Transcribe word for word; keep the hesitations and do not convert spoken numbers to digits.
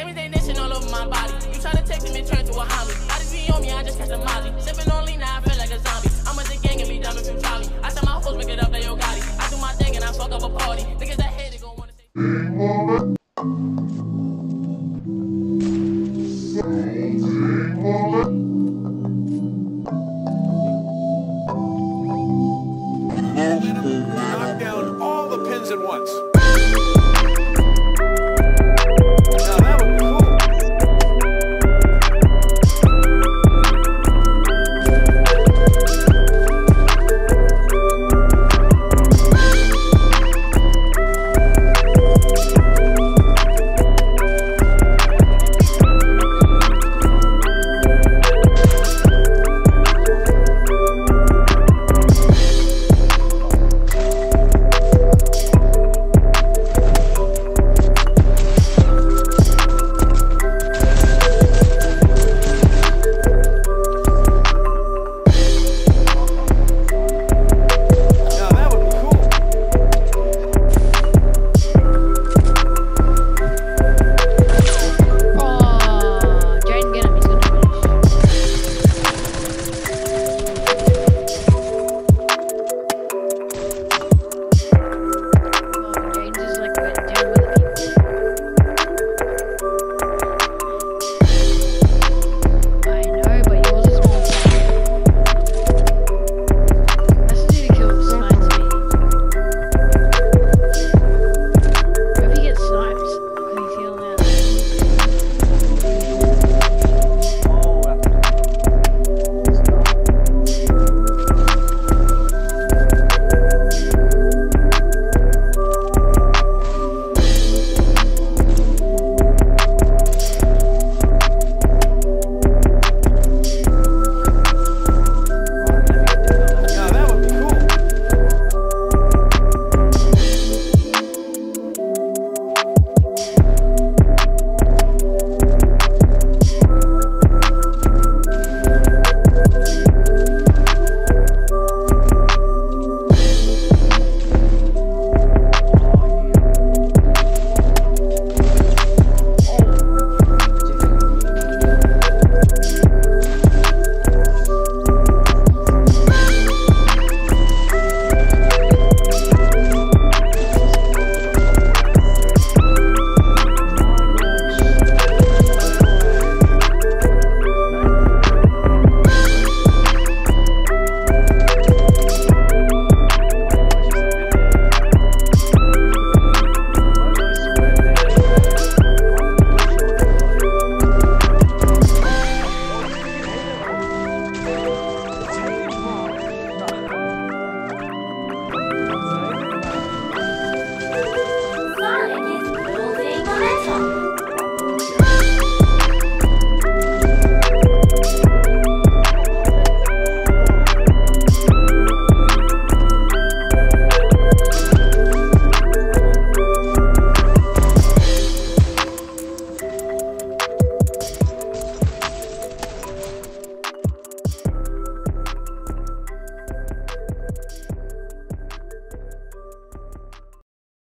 Flames they nation all over my body. You try to take them and turn to a homie. I just be on me, I just catch a molly. Sipping on lean, now I feel like a zombie. I'm with the gang and be dumb if you try me. I tell my hoes, pick it up, they yo Gotti. I do my thing and I fuck up a party. Niggas that hate it gon' wanna say